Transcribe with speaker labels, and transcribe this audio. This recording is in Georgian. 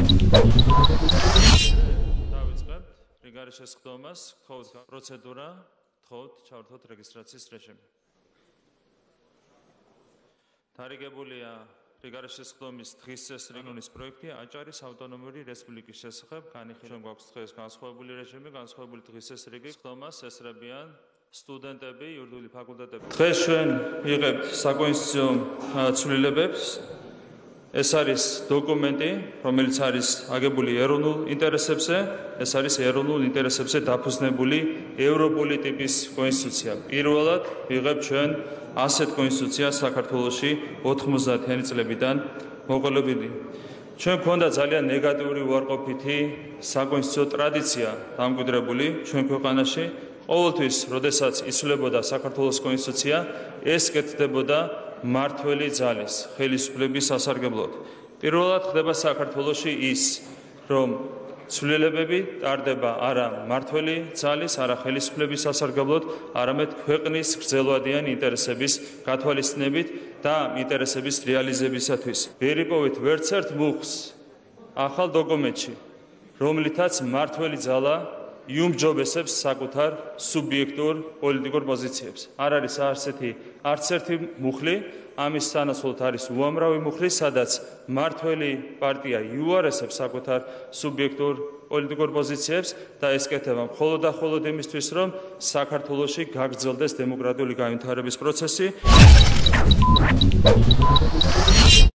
Speaker 1: დავიწყებთ რიგარის შესხდომას, გთხოვთ პროცედურა, გთხოვთ ჩავართოთ რეგისტრაციის რეჟიმი. დარიგებულია რიგარის შესხდომის დღის წესრიგის პროექტი აჭარის ავტონომიური რესპუბლიკის შესახებ. განიხილეთ გვაქვს დღეს განსხვავებული რეჟიმი, განსხვავებული დღის წესრიგი. შესხდომას ესწრებიან სტუდენტები, იურიდიული ფაკულტეტები. დღეს ჩვენ ვიღებთ საკონსტიტუციო ცვლილებებს. ეს არის დოკუმენტი, რომელიც არის აგებული ეროვნულ ინტერესებზე, ეს არის ეროვნულ ინტერესებზე დაფუძნებული ევროპული ტიპის კონსტიტუცია. პირველად ვიღებთ ჩვენ ასეთ კონსტიტუციას საქართველოში 90-იანი წლებიდან მოყოლებული. ჩვენ გვქონდა ძალიან ნეგატიური უარყოფითი საკონსტიტუციო ტრადიცია დამკვიდრებული ჩვენ ქვეყანაში. ყოველთვის, როდესაც იცვლებოდა საქართველოს კონსტიტუცია, ეს კეთდებოდა მმართველი ძალის ხელისუფლების სასარგებლოდ. პირველად ხდება საქართველოში ის, რომ ცვლილებები ტარდება არა მმართველი ძალის, არა ხელისუფლების სასარგებლოდ, არამედ ქვეყნის გრძელვადიანი ინტერესების გათვალისწინებით და ამ ინტერესების რეალიზებისათვის. ვერ იპოვეთ ვერც ერთ მუხლს ახალ დოკუმენტში, რომლითაც მმართველი ძალა იუმჯობესებს საკუთარ სუბიექტურ პოლიტიკურ პოზიციებს. არ არის არც ერთი მუხლი, ამის სანაცვლოდ არის უამრავი მუხლი, სადაც მმართველი პარტია იუარესებს საკუთარ სუბიექტურ პოლიტიკურ პოზიციებს და ეს კეთება მხოლოდ და მხოლოდ იმისთვის, რომ საქართველოში გაგრძელდეს დემოკრატიული განვითარების პროცესი.